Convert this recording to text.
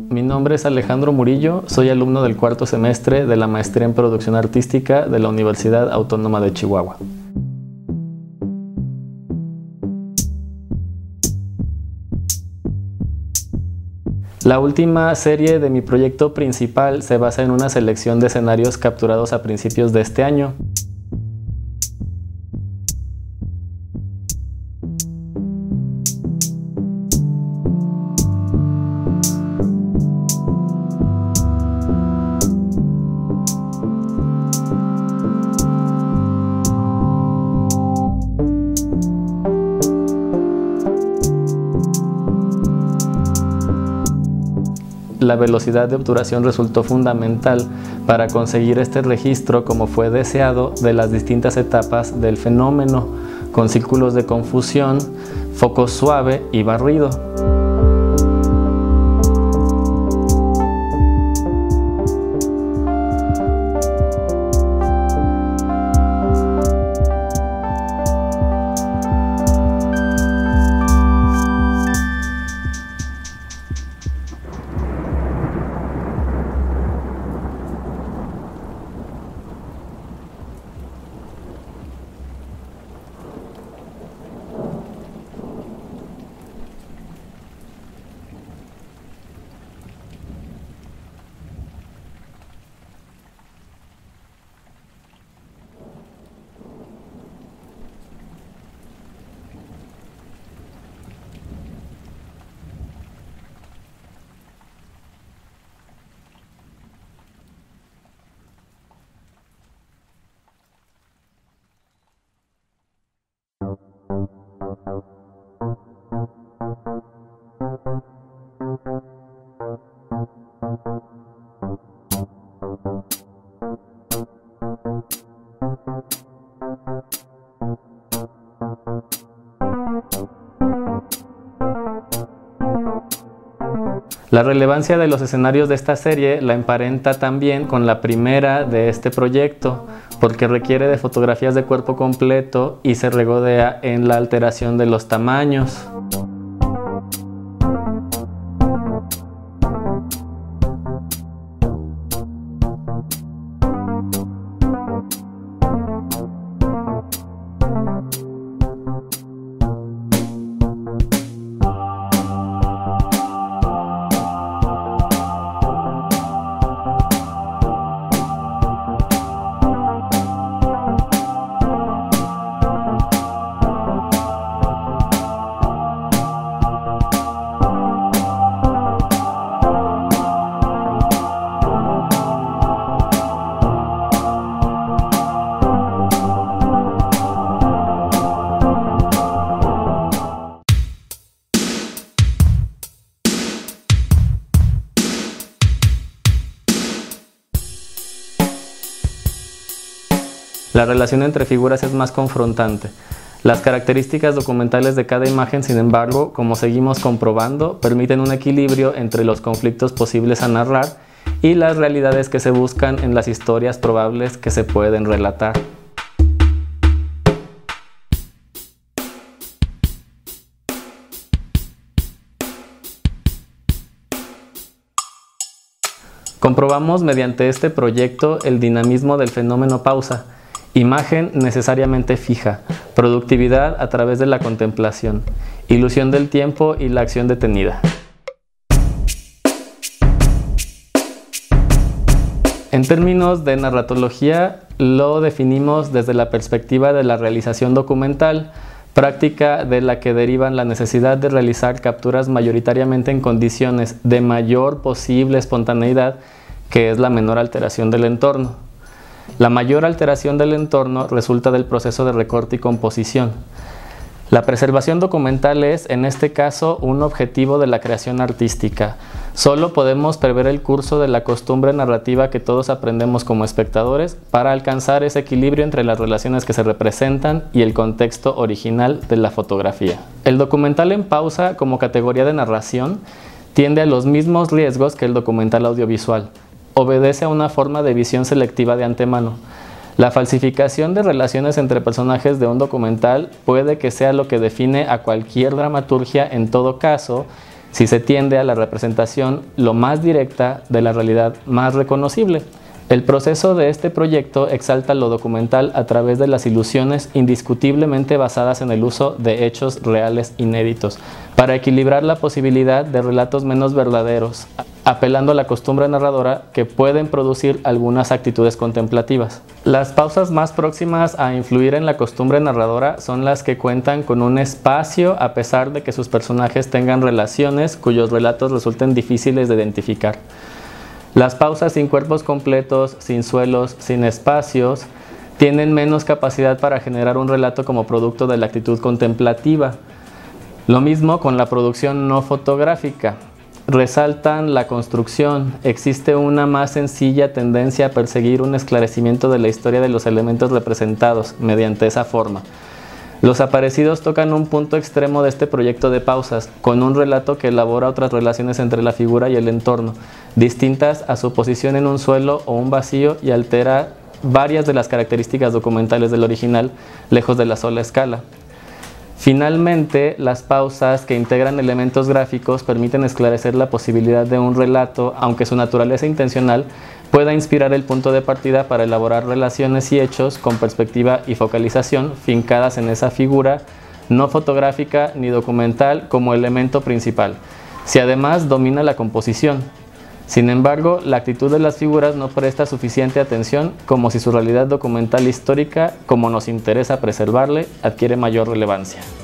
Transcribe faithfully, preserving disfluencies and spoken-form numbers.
mi nombre es Alejandro Murillo, soy alumno del cuarto semestre de la Maestría en Producción Artística de la Universidad Autónoma de Chihuahua. La última serie de mi proyecto principal se basa en una selección de escenarios capturados a principios de este año. La velocidad de obturación resultó fundamental para conseguir este registro, como fue deseado, de las distintas etapas del fenómeno, con círculos de confusión, foco suave y barrido. La relevancia de los escenarios de esta serie la emparenta también con la primera de este proyecto, porque requiere de fotografías de cuerpo completo y se regodea en la alteración de los tamaños. La relación entre figuras es más confrontante. Las características documentales de cada imagen, sin embargo, como seguimos comprobando, permiten un equilibrio entre los conflictos posibles a narrar y las realidades que se buscan en las historias probables que se pueden relatar. Comprobamos mediante este proyecto el dinamismo del fenómeno pausa. Imagen necesariamente fija, productividad a través de la contemplación, ilusión del tiempo y la acción detenida. En términos de narratología, lo definimos desde la perspectiva de la realización documental, práctica de la que derivan la necesidad de realizar capturas mayoritariamente en condiciones de mayor posible espontaneidad, que es la menor alteración del entorno. La mayor alteración del entorno resulta del proceso de recorte y composición. La preservación documental es, en este caso, un objetivo de la creación artística. Solo podemos prever el curso de la costumbre narrativa que todos aprendemos como espectadores para alcanzar ese equilibrio entre las relaciones que se representan y el contexto original de la fotografía. El documental en pausa, como categoría de narración, tiende a los mismos riesgos que el documental audiovisual. Obedece a una forma de visión selectiva de antemano. La falsificación de relaciones entre personajes de un documental puede que sea lo que define a cualquier dramaturgia en todo caso, si se tiende a la representación lo más directa de la realidad más reconocible. El proceso de este proyecto exalta lo documental a través de las ilusiones indiscutiblemente basadas en el uso de hechos reales inéditos, para equilibrar la posibilidad de relatos menos verdaderos, apelando a la costumbre narradora que pueden producir algunas actitudes contemplativas. Las pausas más próximas a influir en la costumbre narradora son las que cuentan con un espacio a pesar de que sus personajes tengan relaciones cuyos relatos resulten difíciles de identificar. Las pausas sin cuerpos completos, sin suelos, sin espacios, tienen menos capacidad para generar un relato como producto de la actitud contemplativa. Lo mismo con la producción no fotográfica. Resaltan la construcción. Existe una más sencilla tendencia a perseguir un esclarecimiento de la historia de los elementos representados mediante esa forma. Los aparecidos tocan un punto extremo de este proyecto de pausas, con un relato que elabora otras relaciones entre la figura y el entorno, distintas a su posición en un suelo o un vacío, y altera varias de las características documentales del original, lejos de la sola escala. Finalmente, las pausas que integran elementos gráficos permiten esclarecer la posibilidad de un relato, aunque su naturaleza intencional pueda inspirar el punto de partida para elaborar relaciones y hechos con perspectiva y focalización fincadas en esa figura no fotográfica ni documental como elemento principal, si además domina la composición. Sin embargo, la actitud de las figuras no presta suficiente atención, como si su realidad documental histórica, como nos interesa preservarle, adquiere mayor relevancia.